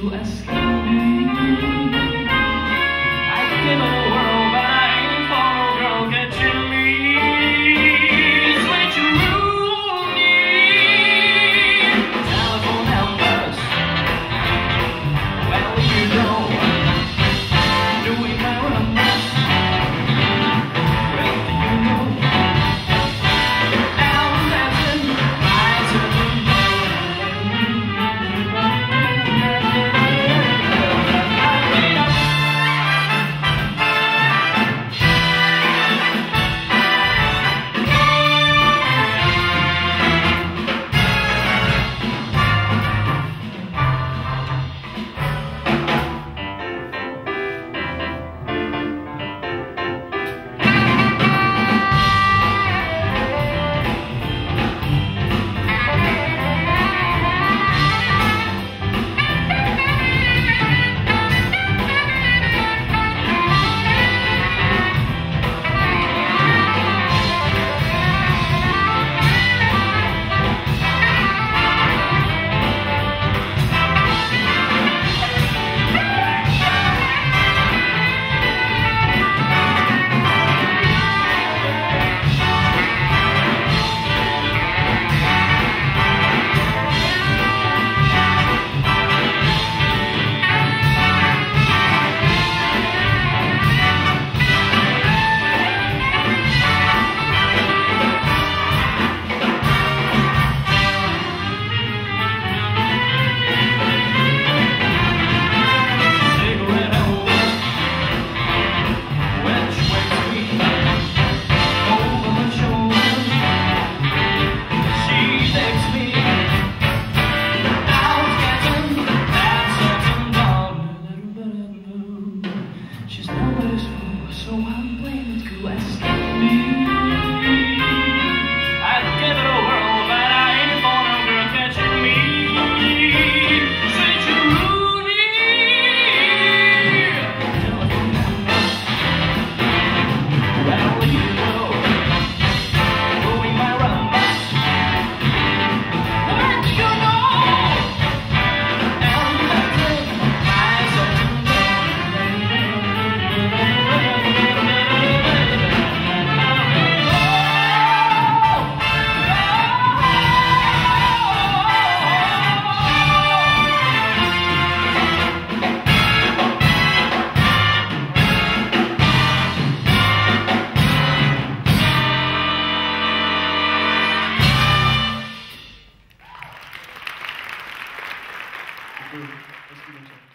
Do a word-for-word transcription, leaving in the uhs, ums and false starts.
to escape me. I'd give it a whirl, but I ain't for no girl catching me. Switcheroo-me. Telephone numbers, where will you go? Doing my numbers, where do you know? Now I'm dancing, eyes open. She's nobody's fool, so I'm playing it to escape me. I'd give it a whirl, but I ain't for no girl catching me. Switcheroo-me. Telephone numbers, where will you go? Doing my rumbas, where do you know? And nothing, eyes open. Let's do it.